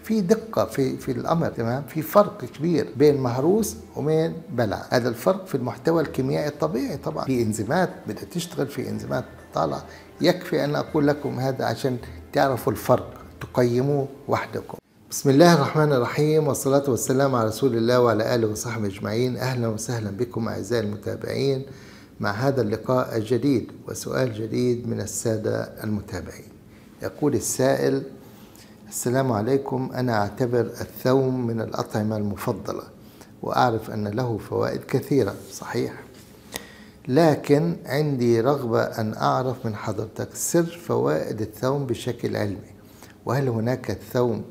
في دقة في الأمر، تمام. في فرق كبير بين مهروس وبين بلع. هذا الفرق في المحتوى الكيميائي الطبيعي. طبعا في إنزيمات بدها تشتغل، في إنزيمات طالعة. يكفي أن أقول لكم هذا عشان تعرفوا الفرق، تقيموه وحدكم. بسم الله الرحمن الرحيم، والصلاة والسلام على رسول الله وعلى آله وصحبه أجمعين. أهلا وسهلا بكم أعزائي المتابعين مع هذا اللقاء الجديد وسؤال جديد من السادة المتابعين. يقول السائل: السلام عليكم، أنا أعتبر الثوم من الأطعمة المفضلة وأعرف أن له فوائد كثيرة، صحيح، لكن عندي رغبة أن أعرف من حضرتك سر فوائد الثوم بشكل علمي، وهل هناك الثوم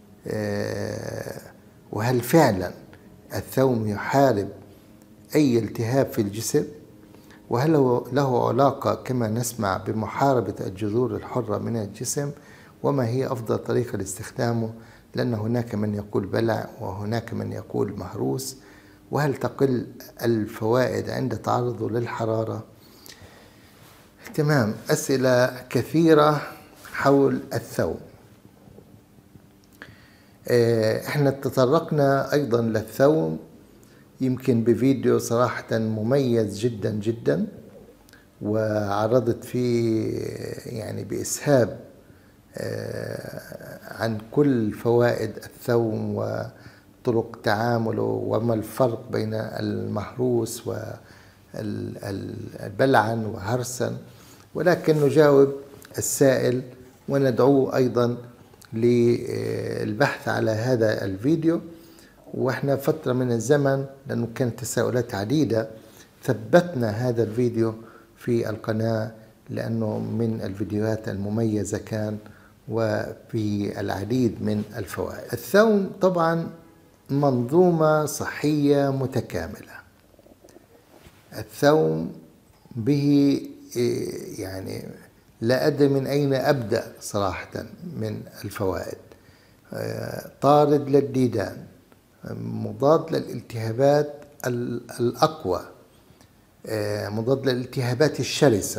وهل فعلا الثوم يحارب أي التهاب في الجسم، وهل له علاقة كما نسمع بمحاربة الجذور الحرة من الجسم، وما هي أفضل طريقة لاستخدامه، لأن هناك من يقول بلع وهناك من يقول مهروس، وهل تقل الفوائد عند تعرضه للحرارة؟ تمام، أسئلة كثيرة حول الثوم. احنا تطرقنا أيضا للثوم يمكن بفيديو صراحة مميز جدا جدا، وعرضت فيه يعني بإسهاب عن كل فوائد الثوم وطرق تعامله وما الفرق بين المهروس والبلعا وهرسا، ولكن نجاوب السائل وندعوه أيضا للبحث على هذا الفيديو. واحنا فترة من الزمن، لأنه كانت تساؤلات عديدة، ثبتنا هذا الفيديو في القناة لأنه من الفيديوهات المميزة كان، وفي العديد من الفوائد. الثوم طبعا منظومة صحية متكاملة. الثوم به يعني لا أدري من أين أبدأ صراحة من الفوائد. طارد للديدان، مضاد للالتهابات الأقوى، مضاد للالتهابات الشرسة،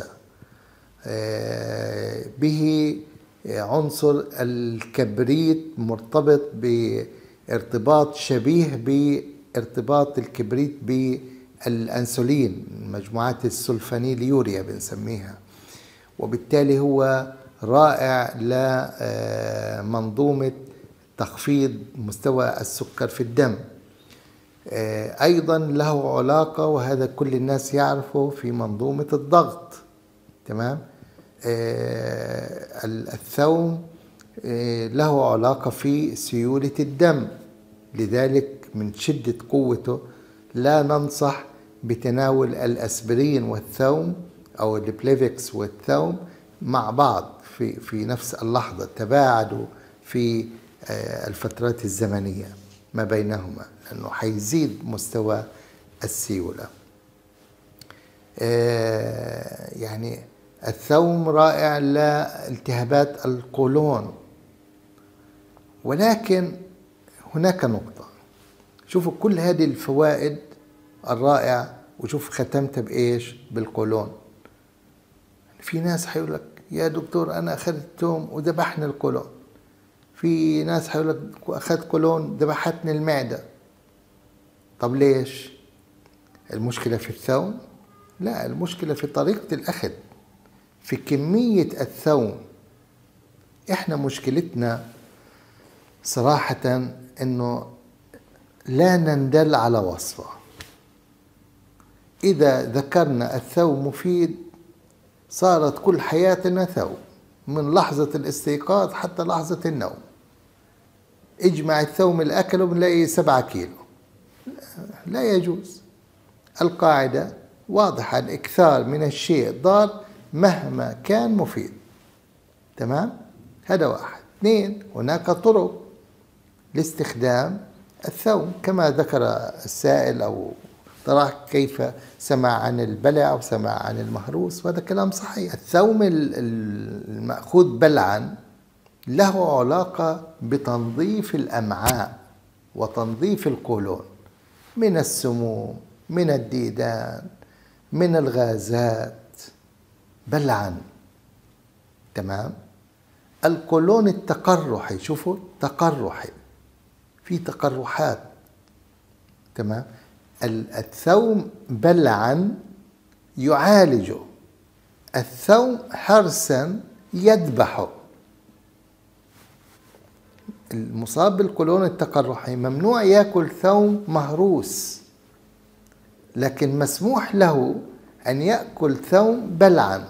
به عنصر الكبريت مرتبط بارتباط شبيه بارتباط الكبريت بالأنسولين، مجموعات السلفانيليوريا بنسميها، وبالتالي هو رائع لمنظومة تخفيض مستوى السكر في الدم. أيضا له علاقة، وهذا كل الناس يعرفه، في منظومة الضغط، تمام. الثوم له علاقة في سيولة الدم، لذلك من شدة قوته لا ننصح بتناول الأسبرين والثوم أو البليفكس والثوم مع بعض في نفس اللحظة. تباعدوا في الفترات الزمنية ما بينهما، لأنه حيزيد مستوى السيولة. يعني الثوم رائع لالتهابات القولون، ولكن هناك نقطة. شوفوا كل هذه الفوائد الرائعة، وشوف ختمت بإيش؟ بالقولون. في ناس حيقول لك: يا دكتور أنا أخذت توم وذبحني القولون. في ناس حيقول لك: أخذت قولون ذبحتني المعدة. طب ليش؟ المشكلة في الثوم؟ لا، المشكلة في طريقة الأخذ، في كمية الثوم. إحنا مشكلتنا صراحة إنه لا نندل على وصفة. إذا ذكرنا الثوم مفيد صارت كل حياتنا ثوم، من لحظة الاستيقاظ حتى لحظة النوم. اجمع الثوم اللي أكله بنلاقي 7 كيلو. لا يجوز. القاعدة واضحة: الإكثار من الشيء ضار مهما كان مفيد، تمام. هذا واحد. 2، هناك طرق لاستخدام الثوم كما ذكر السائل أو طرح، كيف سمع عن البلع وسمع عن المهروس، وهذا كلام صحيح. الثوم المأخوذ بلعا له علاقة بتنظيف الأمعاء وتنظيف القولون من السموم، من الديدان، من الغازات، بلعا، تمام. القولون التقرحي، شوفوا تقرحي، في تقرحات. تمام. الثوم بلعا يعالجه، الثوم حرسا يذبحه. المصاب بالقولون التقرحي ممنوع يأكل ثوم مهروس، لكن مسموح له أن يأكل ثوم بلعا.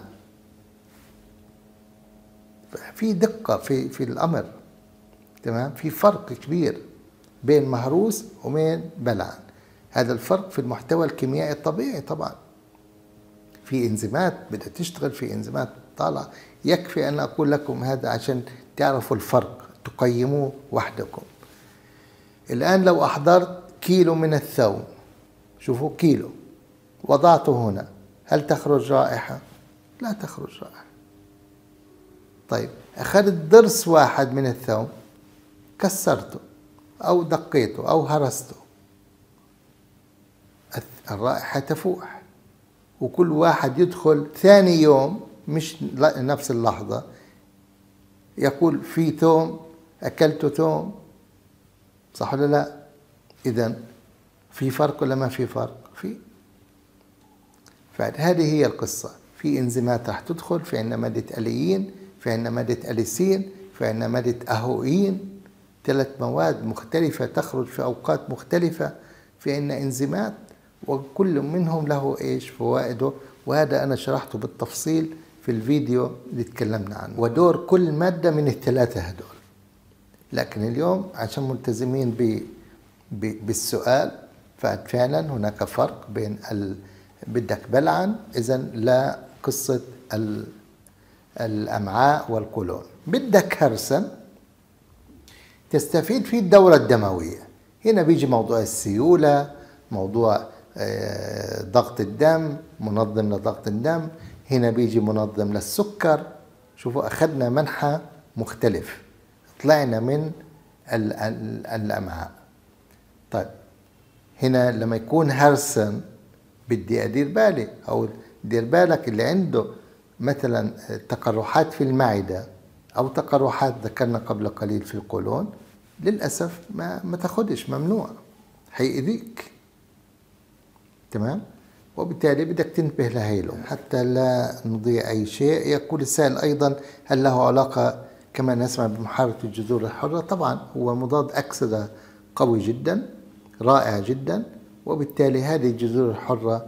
في دقة في الأمر. تمام. في فرق كبير بين مهروس وبين بلعا. هذا الفرق في المحتوى الكيميائي الطبيعي. طبعا في انزيمات بدها تشتغل، في انزيمات طالعة. يكفي أن أقول لكم هذا عشان تعرفوا الفرق، تقيموه وحدكم. الآن لو أحضرت كيلو من الثوم، شوفوا كيلو، وضعته هنا، هل تخرج رائحة؟ لا تخرج رائحة. طيب أخذت ضرس واحد من الثوم، كسرته أو دقيته أو هرسته، الرائحة تفوح. وكل واحد يدخل ثاني يوم، مش نفس اللحظة، يقول في ثوم، أكلت ثوم، صح ولا لا؟ إذن في فرق ولا ما في فرق؟ في. فهذه هي القصة. في انزيمات راح تدخل، في عندنا مادة أليين، في عندنا مادة أليسين، في عندنا مادة أهوئين، 3 مواد مختلفة تخرج في أوقات مختلفة. في عندنا انزيمات، وكل منهم له إيش فوائده، وهذا أنا شرحته بالتفصيل في الفيديو اللي تكلمنا عنه، ودور كل مادة من ال3 هدول. لكن اليوم عشان ملتزمين بالسؤال، ففعلا هناك فرق بين بدك بلعا، إذن لا قصة الأمعاء والقولون. بدك هرسا تستفيد فيه الدورة الدموية. هنا بيجي موضوع السيولة، موضوع ضغط الدم، منظم لضغط الدم. هنا بيجي منظم للسكر. شوفوا أخذنا منحى مختلف، طلعنا من الأمعاء. طيب هنا لما يكون هرسا بدي أدير بالي، أو دير بالك اللي عنده مثلا تقرحات في المعدة أو تقرحات ذكرنا قبل قليل في القولون، للأسف ما تاخدش، ممنوع، هيأذيك. تمام. وبالتالي بدك تنتبه لهي الأمور حتى لا نضيع أي شيء. يقول السائل أيضا: هل له علاقة كما نسمع بمحاربة الجذور الحرة؟ طبعا هو مضاد أكسدة قوي جدا، رائع جدا، وبالتالي هذه الجذور الحرة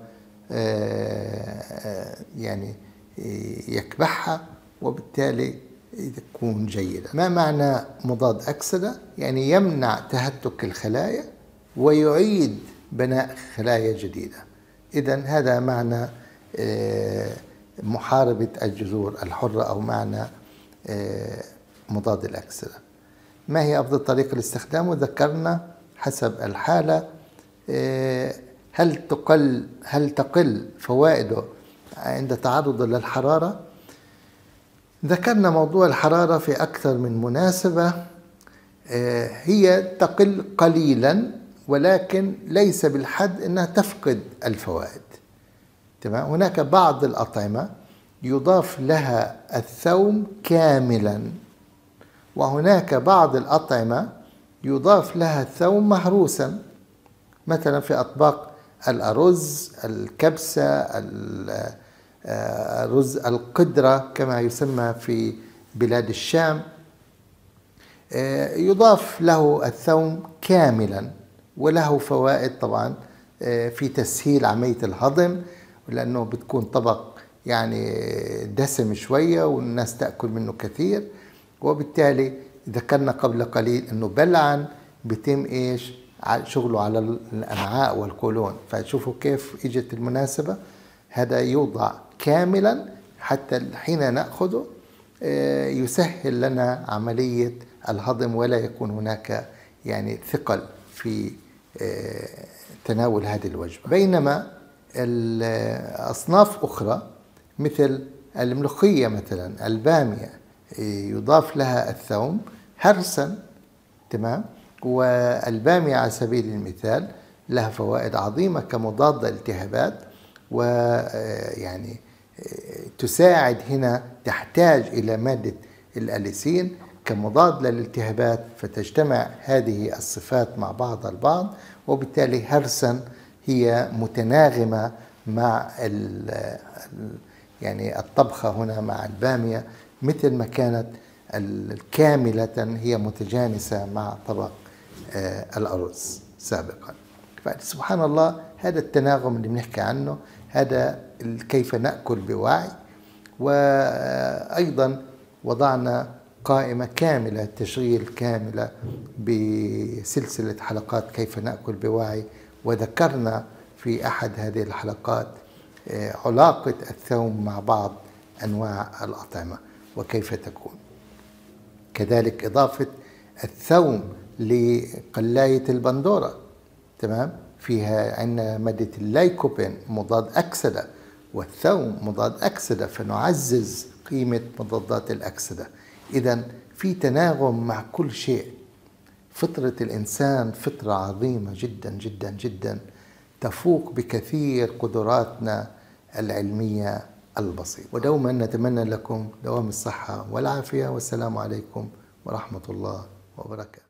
يعني يكبحها، وبالتالي تكون جيدة. ما معنى مضاد أكسدة؟ يعني يمنع تهتك الخلايا ويعيد بناء خلايا جديدة. إذن هذا معنى محاربة الجذور الحرة، أو معنى مضاد الأكسدة. ما هي أفضل طريقة لاستخدامه؟ ذكرنا حسب الحالة. هل تقل فوائده عند تعرضه للحرارة؟ ذكرنا موضوع الحرارة في أكثر من مناسبة. هي تقل قليلا، ولكن ليس بالحد أنها تفقد الفوائد. تمام. هناك بعض الأطعمة يضاف لها الثوم كاملا، وهناك بعض الأطعمة يضاف لها الثوم مهروسا، مثلا في أطباق الأرز، الكبسة، رز القدرة كما يسمى في بلاد الشام، يضاف له الثوم كاملا، وله فوائد طبعا في تسهيل عملية الهضم، لأنه بتكون طبق يعني دسم شوية والناس تأكل منه كثير. وبالتالي ذكرنا قبل قليل أنه بلعا بيتم إيش شغله على الأمعاء والقولون. فشوفوا كيف إجت المناسبة. هذا يوضع كاملا حتى حين نأخذه يسهل لنا عملية الهضم، ولا يكون هناك يعني ثقل في تناول هذه الوجبة. بينما الأصناف أخرى مثل الملوخية مثلا، البامية، يضاف لها الثوم هرسا. تمام. والبامية على سبيل المثال لها فوائد عظيمة كمضاد للالتهابات، ويعني تساعد هنا، تحتاج إلى مادة الأليسين كمضاد للالتهابات، فتجتمع هذه الصفات مع بعضها البعض، وبالتالي هرسا هي متناغمة مع يعني الطبخة هنا مع البامية، مثل ما كانت كاملة هي متجانسة مع طبق الأرز سابقا. فسبحان الله هذا التناغم اللي بنحكي عنه، هذا كيف نأكل بوعي. وأيضا وضعنا قائمة كاملة، تشغيل كاملة بسلسلة حلقات كيف نأكل بوعي، وذكرنا في أحد هذه الحلقات علاقة الثوم مع بعض أنواع الأطعمة وكيف تكون. كذلك إضافة الثوم لقلاية البندورة، تمام، فيها عندنا مادة اللايكوبين مضاد أكسدة، والثوم مضاد أكسدة، فنعزز قيمة مضادات الأكسدة. إذن في تناغم مع كل شيء. فطرة الإنسان فطرة عظيمة جدا جدا جدا، تفوق بكثير قدراتنا العلمية البسيطة. ودوما نتمنى لكم دوام الصحة والعافية، والسلام عليكم ورحمة الله وبركاته.